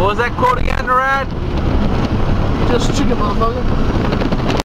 What was that quote again, Rad? Just chicken, motherfucker.